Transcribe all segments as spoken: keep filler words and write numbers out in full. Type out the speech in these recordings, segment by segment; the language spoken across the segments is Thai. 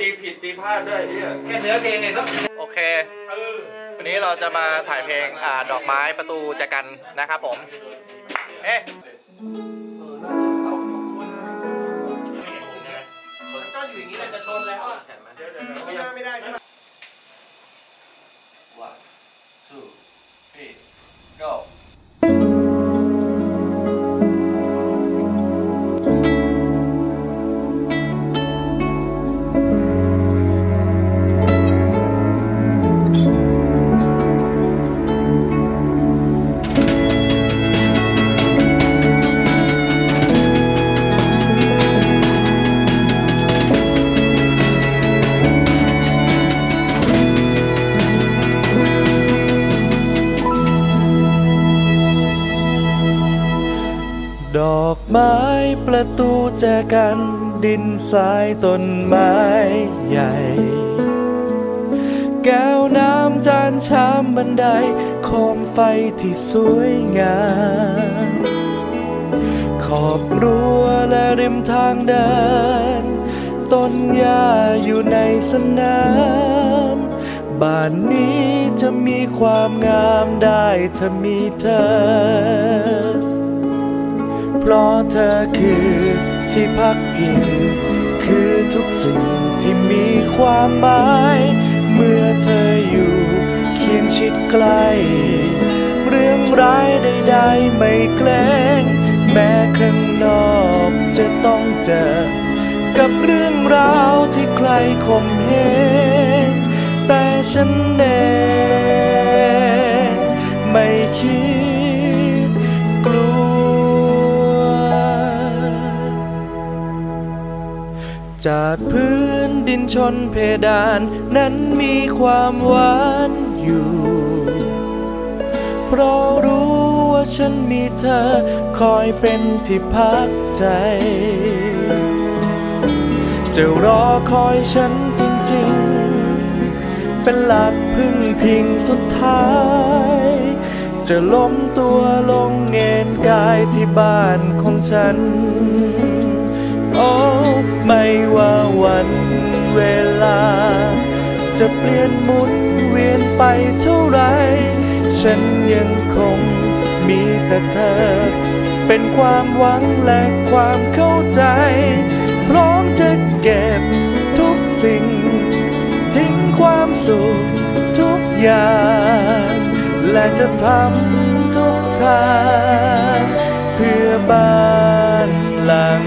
ตีผิดตีพลาดด้วยเนี่ยแค่เนื้อเพลงไงสักโอเควันนี้เราจะมาถ่ายเพลงอ่าดอกไม้ประตูแจกันนะครับผมเอ๊ะก็อยู่อย่างนี้จะชนแล้วอ่ะไม่ได้ใช่ไหม one two three go ดอกไม้ประตูแจกันดินทรายต้นไม้ใหญ่แก้วน้ำจานชามบันไดโคมไฟที่สวยงามขอบรั้วและริมทางเดินต้นหญ้าอยู่ในสนามบ้านนี้จะมีความงามได้ถ้ามีเธอเพราะเธอคือที่พักพิงคือทุกสิ่งที่มีความหมายเมื่อเธออยู่เคียงชิดใกล้เรื่องร้ายใดๆไม่เกรงแม้ข้างนอกจะต้องเจอกับเรื่องราวที่ใครข่มเหงแต่ฉันเองไม่คิดกลัวจากพื้นดินชนเพดานนั้นมีความหวานอยู่เพราะรู้ว่าฉันมีเธอคอยเป็นที่พักใจจะรอคอยฉันจริงๆเป็นหลักพึ่งพิงสุดท้ายจะล้มตัวลงเงนกายที่บ้านของฉันโอ้ไม่ว่าวันเวลาจะเปลี่ยนหมุนเวียนไปเท่าไรฉันยังคงมีแต่เธอเป็นความหวังและความเข้าใจพร้อมจะเก็บทุกสิ่งทิ้งความสุขทุกอย่างและจะทำทุกทางเพื่อบ้านหลัง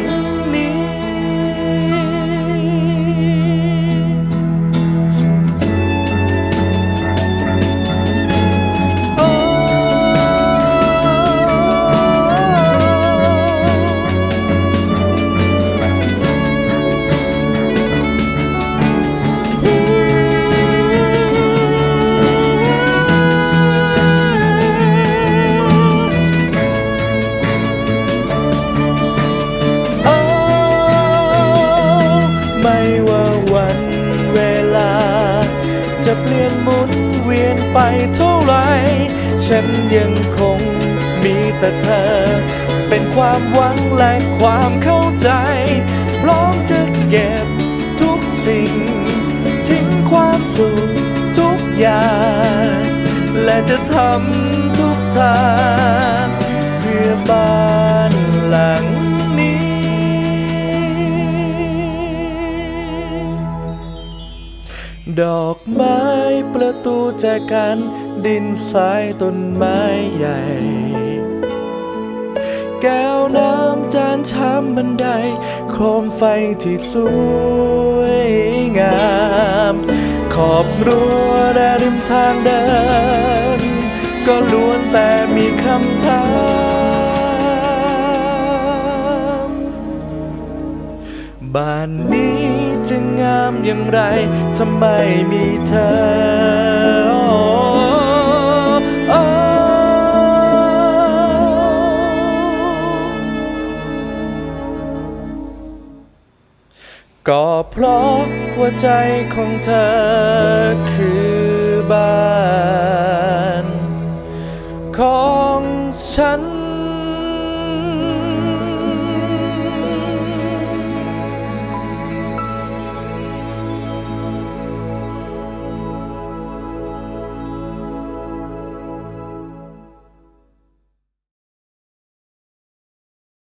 ไม่ว่าวันเวลาจะเปลี่ยนหมุนเวียนไปเท่าไรฉันยังคงมีแต่เธอเป็นความหวังและความเข้าใจพร้อมจะเก็บทุกสิ่งทิ้งความสุขทุกอย่างและจะทำทุกทางเพื่อบ้านหลังดอกไม้ประตูแจกันดินทรายต้นไม้ใหญ่แก้วน้ำจานชามบันไดโคมไฟที่สวยงามขอบรั้วและริมทางเดินก็ล้วนแต่มีคำถามบ้านนี้จะงามอย่างไรถ้าไม่มีเธอก็เพราะว่าใจของเธอคือบ้านของฉัน